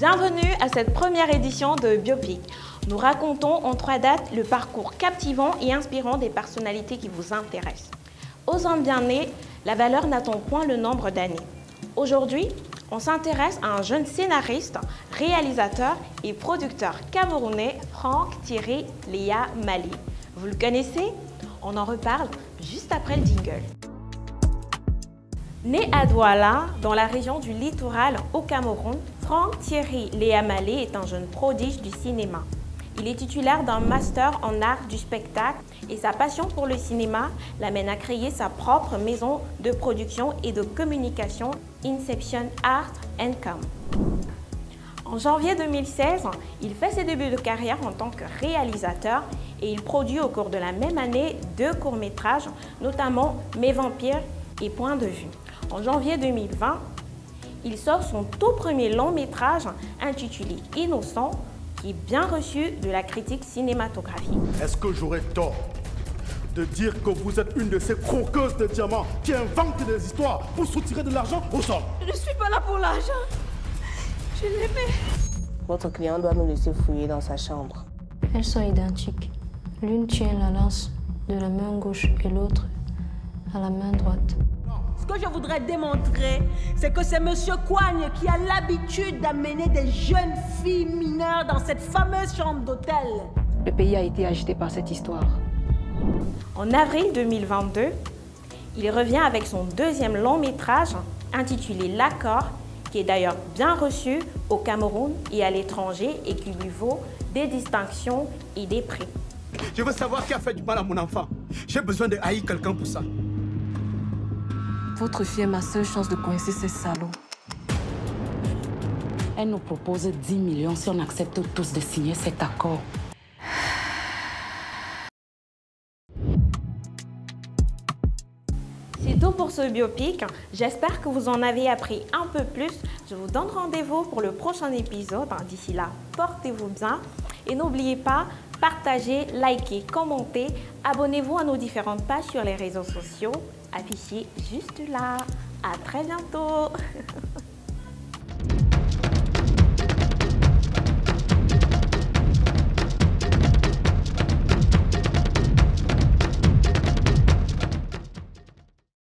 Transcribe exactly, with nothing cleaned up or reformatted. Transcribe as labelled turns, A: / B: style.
A: Bienvenue à cette première édition de Biopic. Nous racontons en trois dates le parcours captivant et inspirant des personnalités qui vous intéressent. Osant bien nés, la valeur n'attend point le nombre d'années. Aujourd'hui, on s'intéresse à un jeune scénariste, réalisateur et producteur camerounais, Franck Thierry Léa Mali. Vous le connaissez? On en reparle juste après le jingle. Né à Douala, dans la région du littoral au Cameroun, Franck Thierry Léa Mali est un jeune prodige du cinéma. Il est titulaire d'un master en art du spectacle et sa passion pour le cinéma l'amène à créer sa propre maison de production et de communication, Inception Art and Com. En janvier deux mille seize, il fait ses débuts de carrière en tant que réalisateur et il produit au cours de la même année deux courts-métrages, notamment Mes vampires et Point de vue. En janvier deux mille vingt, il sort son tout premier long-métrage intitulé Innocent, qui est bien reçu de la critique cinématographique.
B: Est-ce que j'aurais tort de dire que vous êtes une de ces croqueuses de diamants qui inventent des histoires pour soutirer de l'argent aux hommes?
C: Je ne suis pas là pour l'argent. Je l'aimais.
D: Votre client doit nous laisser fouiller dans sa chambre.
E: Elles sont identiques. L'une tient la lance de la main gauche et l'autre à la main droite.
C: Ce que je voudrais démontrer, c'est que c'est Monsieur Coigne qui a l'habitude d'amener des jeunes filles mineures dans cette fameuse chambre d'hôtel.
F: Le pays a été agité par cette histoire.
A: En avril deux mille vingt-deux, il revient avec son deuxième long métrage intitulé L'accord, qui est d'ailleurs bien reçu au Cameroun et à l'étranger et qui lui vaut des distinctions et des prix.
B: Je veux savoir qui a fait du mal à mon enfant. J'ai besoin de haïr quelqu'un pour ça.
F: Votre fille est ma seule chance de coincer ces salauds.
G: Elle nous propose dix millions si on accepte tous de signer cet accord.
A: C'est tout pour ce biopic. J'espère que vous en avez appris un peu plus. Je vous donne rendez-vous pour le prochain épisode. D'ici là, portez-vous bien. Et n'oubliez pas, partagez, likez, commentez. Abonnez-vous à nos différentes pages sur les réseaux sociaux, affichées juste là. À très bientôt.